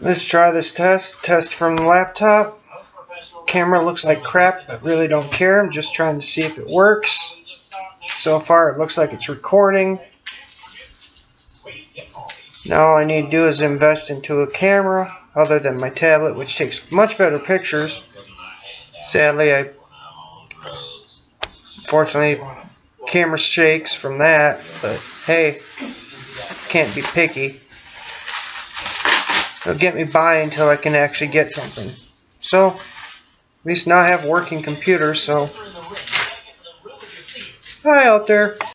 Let's try this test from the laptop. Camera looks like crap, but really don't care. I'm just trying to see if it works. So far it looks like it's recording. Now all I need to do is invest into a camera other than my tablet, which takes much better pictures. Sadly, unfortunately, camera shakes from that, but hey, can't be picky. It'll get me by until I can actually get something. So, at least now I have a working computer, so hi out there.